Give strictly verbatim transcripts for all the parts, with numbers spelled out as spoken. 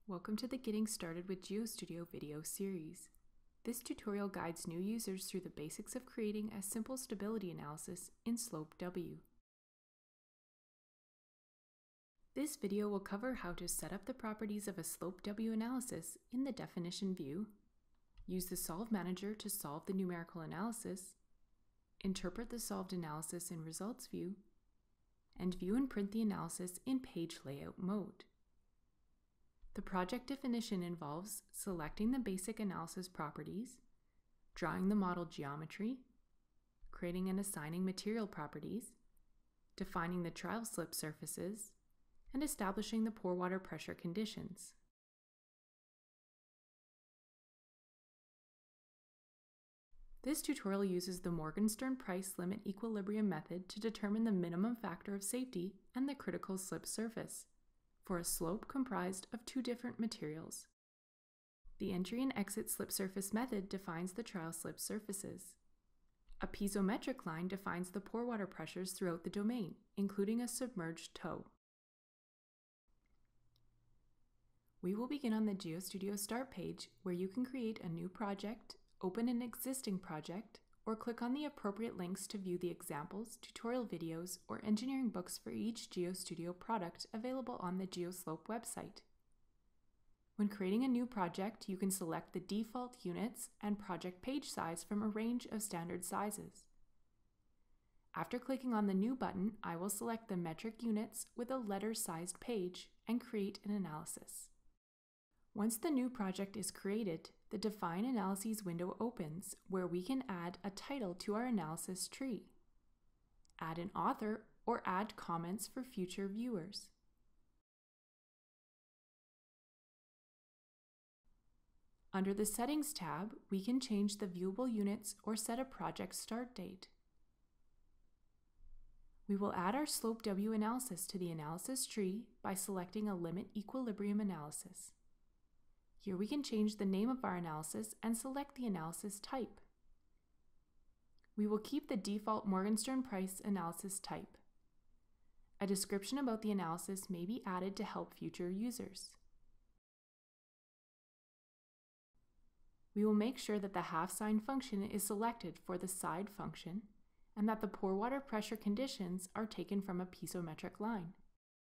Welcome to the Getting Started with GeoStudio video series. This tutorial guides new users through the basics of creating a simple stability analysis in Slope W. This video will cover how to set up the properties of a Slope W analysis in the definition view, use the Solve Manager to solve the numerical analysis, interpret the solved analysis in Results view, and view and print the analysis in page layout mode. The project definition involves selecting the basic analysis properties, drawing the model geometry, creating and assigning material properties, defining the trial slip surfaces, and establishing the pore water pressure conditions. This tutorial uses the Morgenstern-Price limit equilibrium method to determine the minimum factor of safety and the critical slip surface for a slope comprised of two different materials. The entry and exit slip surface method defines the trial slip surfaces. A piezometric line defines the pore water pressures throughout the domain, including a submerged toe. We will begin on the GeoStudio Start page, where you can create a new project, open an existing project, or click on the appropriate links to view the examples, tutorial videos, or engineering books for each GeoStudio product available on the GeoSlope website. When creating a new project, you can select the default units and project page size from a range of standard sizes. After clicking on the New button, I will select the metric units with a letter-sized page and create an analysis. Once the new project is created, the Define Analyses window opens, where we can add a title to our analysis tree, add an author, or add comments for future viewers. Under the Settings tab, we can change the viewable units or set a project start date. We will add our Slope W analysis to the analysis tree by selecting a Limit Equilibrium analysis. Here we can change the name of our analysis and select the analysis type. We will keep the default Morgenstern-Price analysis type. A description about the analysis may be added to help future users. We will make sure that the half sign function is selected for the side function and that the pore water pressure conditions are taken from a piezometric line.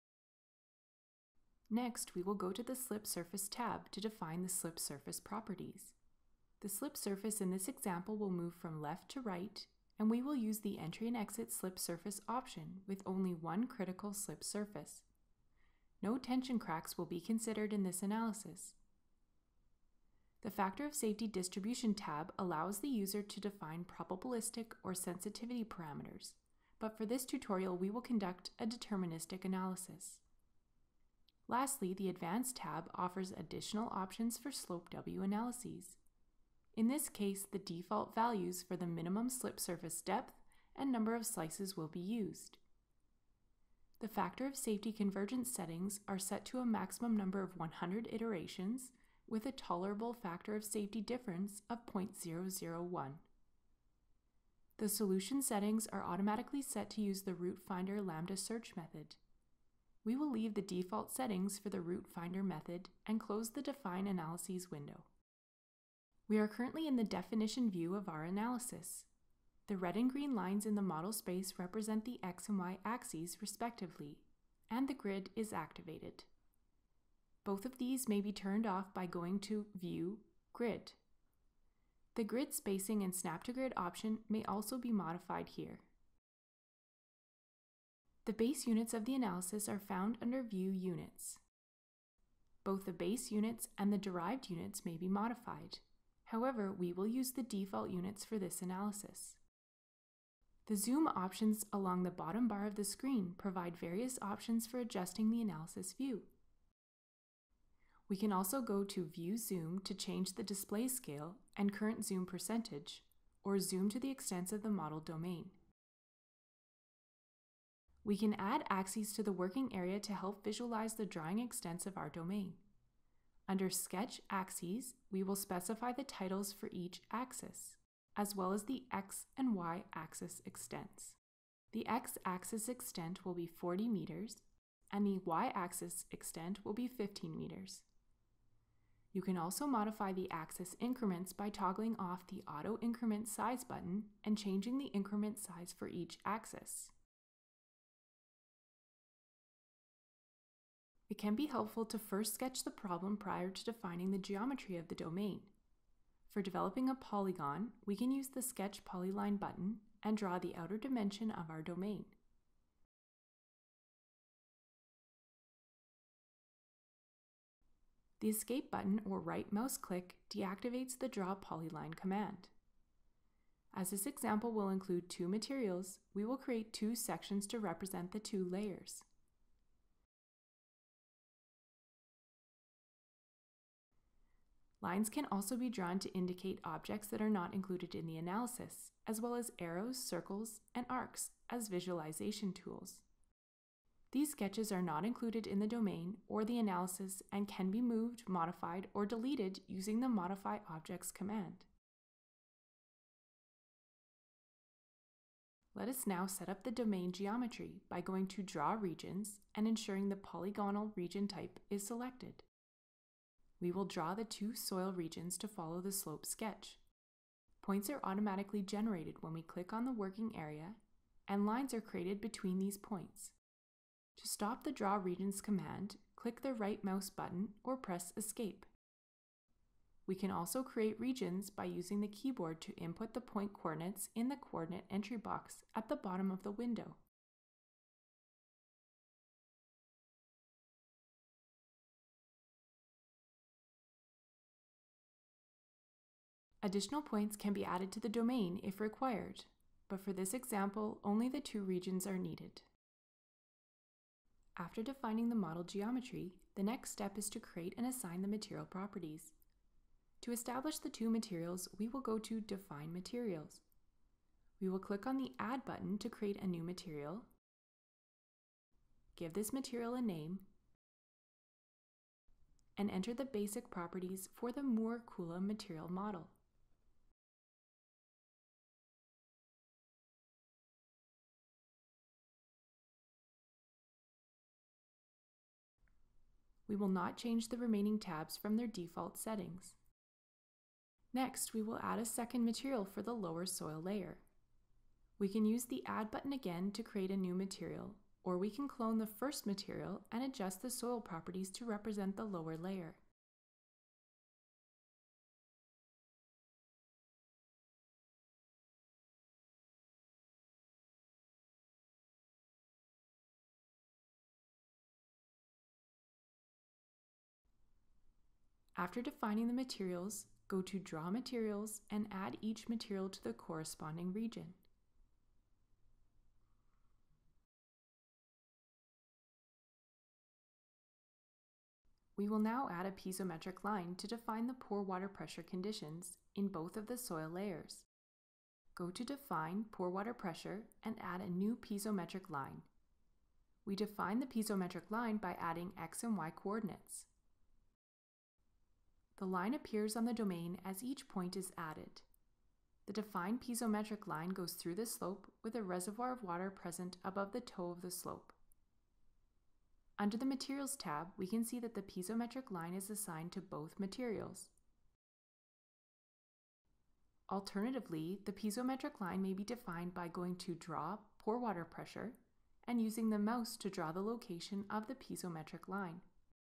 Next, we will go to the Slip Surface tab to define the slip surface properties. The slip surface in this example will move from left to right, and we will use the Entry and Exit Slip Surface option with only one critical slip surface. No tension cracks will be considered in this analysis. The Factor of Safety Distribution tab allows the user to define probabilistic or sensitivity parameters, but for this tutorial we will conduct a deterministic analysis. Lastly, the Advanced tab offers additional options for Slope W analyses. In this case, the default values for the minimum slip surface depth and number of slices will be used. The Factor of Safety convergence settings are set to a maximum number of one hundred iterations with a tolerable factor of safety difference of zero point zero zero one. The solution settings are automatically set to use the Root Finder Lambda search method. We will leave the default settings for the Root Finder method and close the Define Analyses window. We are currently in the definition view of our analysis. The red and green lines in the model space represent the X and Y axes respectively, and the grid is activated. Both of these may be turned off by going to View, Grid. The grid spacing and Snap to Grid option may also be modified here. The base units of the analysis are found under View Units. Both the base units and the derived units may be modified. However, we will use the default units for this analysis. The zoom options along the bottom bar of the screen provide various options for adjusting the analysis view. We can also go to View Zoom to change the display scale and current zoom percentage, or zoom to the extents of the model domain. We can add axes to the working area to help visualize the drawing extents of our domain. Under Sketch Axes, we will specify the titles for each axis, as well as the X and Y axis extents. The X axis extent will be forty meters, and the Y axis extent will be fifteen meters. You can also modify the axis increments by toggling off the Auto Increment Size button and changing the increment size for each axis. It can be helpful to first sketch the problem prior to defining the geometry of the domain. For developing a polygon, we can use the Sketch Polyline button and draw the outer dimension of our domain. The Escape button or right mouse click deactivates the Draw Polyline command. As this example will include two materials, we will create two sections to represent the two layers. Lines can also be drawn to indicate objects that are not included in the analysis, as well as arrows, circles, and arcs as visualization tools. These sketches are not included in the domain or the analysis and can be moved, modified, or deleted using the Modify Objects command. Let us now set up the domain geometry by going to Draw Regions and ensuring the polygonal region type is selected. We will draw the two soil regions to follow the slope sketch. Points are automatically generated when we click on the working area, and lines are created between these points. To stop the Draw Regions command, click the right mouse button or press Escape. We can also create regions by using the keyboard to input the point coordinates in the coordinate entry box at the bottom of the window. Additional points can be added to the domain if required, but for this example, only the two regions are needed. After defining the model geometry, the next step is to create and assign the material properties. To establish the two materials, we will go to Define Materials. We will click on the Add button to create a new material, give this material a name, and enter the basic properties for the Moore-Kula material model. We will not change the remaining tabs from their default settings. Next, we will add a second material for the lower soil layer. We can use the Add button again to create a new material, or we can clone the first material and adjust the soil properties to represent the lower layer. After defining the materials, go to Draw Materials and add each material to the corresponding region. We will now add a piezometric line to define the pore water pressure conditions in both of the soil layers. Go to Define Pore Water Pressure and add a new piezometric line. We define the piezometric line by adding X and Y coordinates. The line appears on the domain as each point is added. The defined piezometric line goes through the slope with a reservoir of water present above the toe of the slope. Under the Materials tab, we can see that the piezometric line is assigned to both materials. Alternatively, the piezometric line may be defined by going to Draw Pore Water Pressure and using the mouse to draw the location of the piezometric line.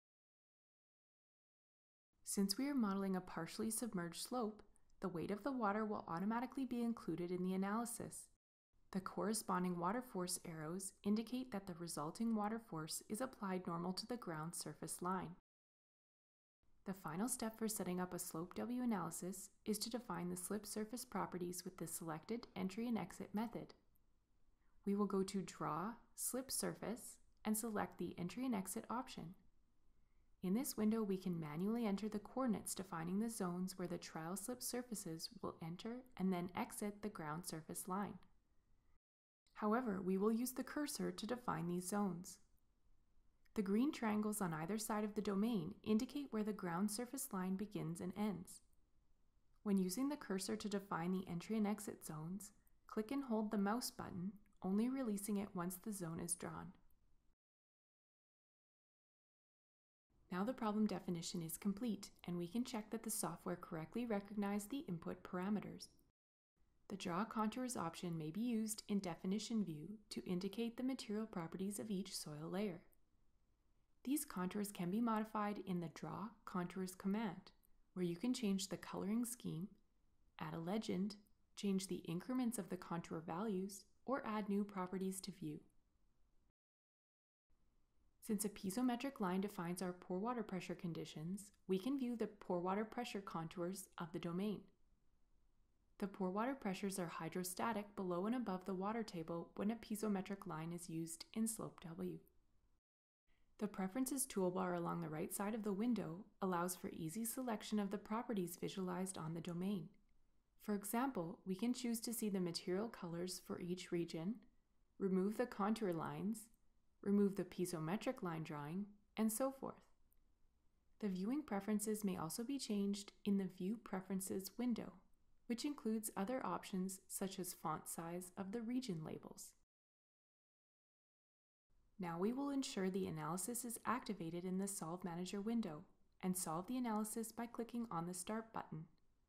Since we are modeling a partially submerged slope, the weight of the water will automatically be included in the analysis. The corresponding water force arrows indicate that the resulting water force is applied normal to the ground surface line. The final step for setting up a slope W analysis is to define the slip surface properties with the selected entry and exit method. We will go to Draw, Slip Surface, and select the Entry and Exit option. In this window, we can manually enter the coordinates defining the zones where the trial slip surfaces will enter and then exit the ground surface line. However, we will use the cursor to define these zones. The green triangles on either side of the domain indicate where the ground surface line begins and ends. When using the cursor to define the entry and exit zones, click and hold the mouse button, only releasing it once the zone is drawn. Now the problem definition is complete, and we can check that the software correctly recognized the input parameters. The Draw Contours option may be used in Definition View to indicate the material properties of each soil layer. These contours can be modified in the Draw Contours command, where you can change the coloring scheme, add a legend, change the increments of the contour values, or add new properties to view. Since a piezometric line defines our pore water pressure conditions, we can view the pore water pressure contours of the domain. The pore water pressures are hydrostatic below and above the water table when a piezometric line is used in slope W. The Preferences toolbar along the right side of the window allows for easy selection of the properties visualized on the domain. For example, we can choose to see the material colors for each region, remove the contour lines, remove the piezometric line drawing, and so forth. The viewing preferences may also be changed in the View Preferences window, which includes other options such as font size of the region labels. Now we will ensure the analysis is activated in the Solve Manager window and solve the analysis by clicking on the Start button.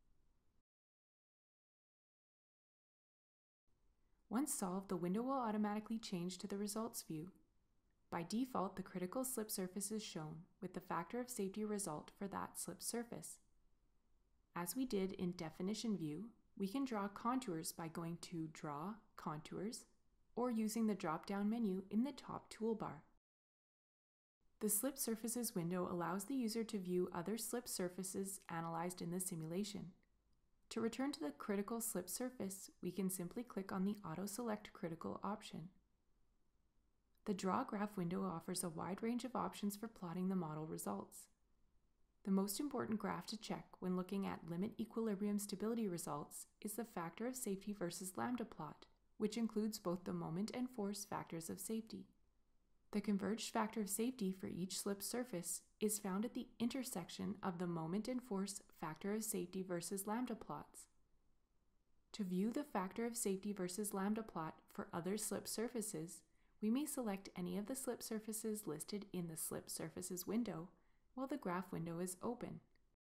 Once solved, the window will automatically change to the results view. By default, the critical slip surface is shown with the factor of safety result for that slip surface. As we did in Definition View, we can draw contours by going to Draw Contours or using the drop-down menu in the top toolbar. The Slip Surfaces window allows the user to view other slip surfaces analyzed in the simulation. To return to the critical slip surface, we can simply click on the Auto Select Critical option. The Draw Graph window offers a wide range of options for plotting the model results. The most important graph to check when looking at limit equilibrium stability results is the factor of safety versus lambda plot, which includes both the moment and force factors of safety. The converged factor of safety for each slip surface is found at the intersection of the moment and force factor of safety versus lambda plots. To view the factor of safety versus lambda plot for other slip surfaces, we may select any of the slip surfaces listed in the Slip Surfaces window while the graph window is open.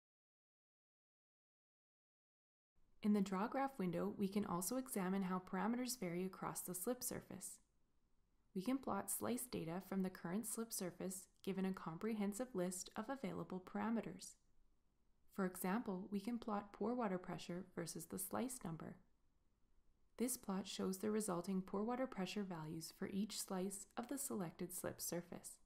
In the Draw Graph window, we can also examine how parameters vary across the slip surface. We can plot slice data from the current slip surface given a comprehensive list of available parameters. For example, we can plot pore water pressure versus the slice number. This plot shows the resulting pore water pressure values for each slice of the selected slip surface.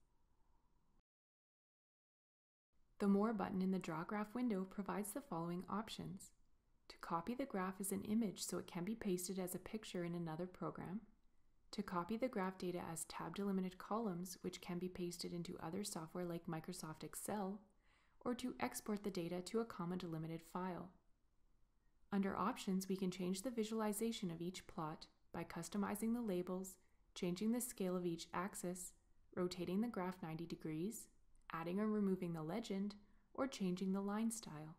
The More button in the Draw Graph window provides the following options: to copy the graph as an image so it can be pasted as a picture in another program, to copy the graph data as tab-delimited columns which can be pasted into other software like Microsoft Excel, or to export the data to a comma-delimited file. Under Options, we can change the visualization of each plot by customizing the labels, changing the scale of each axis, rotating the graph ninety degrees, adding or removing the legend, or changing the line style.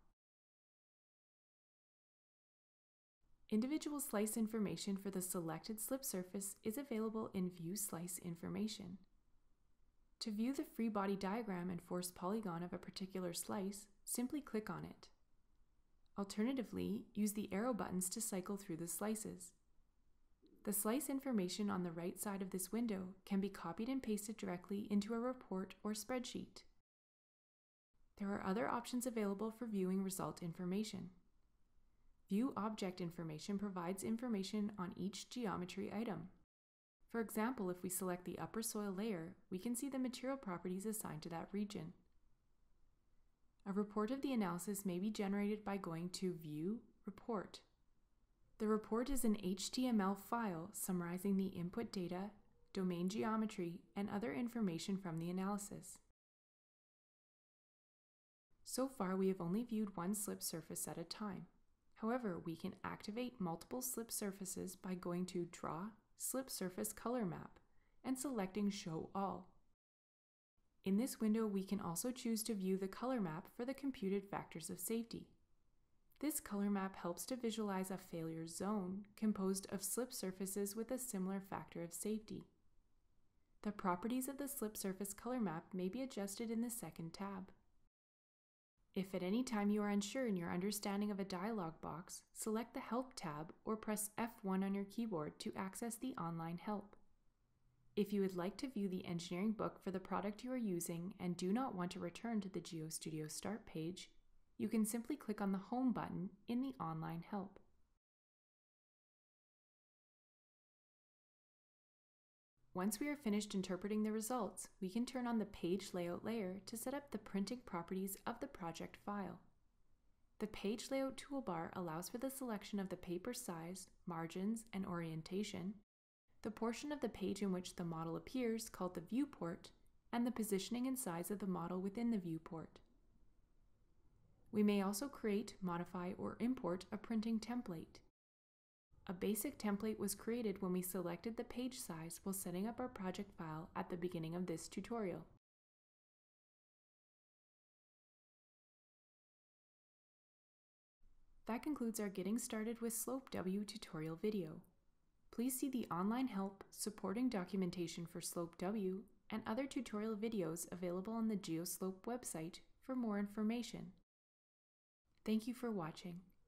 Individual slice information for the selected slip surface is available in View Slice Information. To view the free body diagram and force polygon of a particular slice, simply click on it. Alternatively, use the arrow buttons to cycle through the slices. The slice information on the right side of this window can be copied and pasted directly into a report or spreadsheet. There are other options available for viewing result information. View Object Information provides information on each geometry item. For example, if we select the upper soil layer, we can see the material properties assigned to that region. A report of the analysis may be generated by going to View, Report. The report is an H T M L file summarizing the input data, domain geometry, and other information from the analysis. So far, we have only viewed one slip surface at a time. However, we can activate multiple slip surfaces by going to Draw, Slip Surface Color Map, and selecting Show All. In this window, we can also choose to view the color map for the computed factors of safety. This color map helps to visualize a failure zone composed of slip surfaces with a similar factor of safety. The properties of the slip surface color map may be adjusted in the second tab. If at any time you are unsure in your understanding of a dialog box, select the Help tab or press F one on your keyboard to access the online help. If you would like to view the engineering book for the product you are using and do not want to return to the GeoStudio Start page, you can simply click on the Home button in the online help. Once we are finished interpreting the results, we can turn on the Page Layout layer to set up the printing properties of the project file. The Page Layout toolbar allows for the selection of the paper size, margins, and orientation, the portion of the page in which the model appears called the viewport, and the positioning and size of the model within the viewport. We may also create, modify, or import a printing template. A basic template was created when we selected the page size while setting up our project file at the beginning of this tutorial. That concludes our Getting Started with Slope W tutorial video. Please see the online help, supporting documentation for Slope W, and other tutorial videos available on the GeoSlope website for more information. Thank you for watching.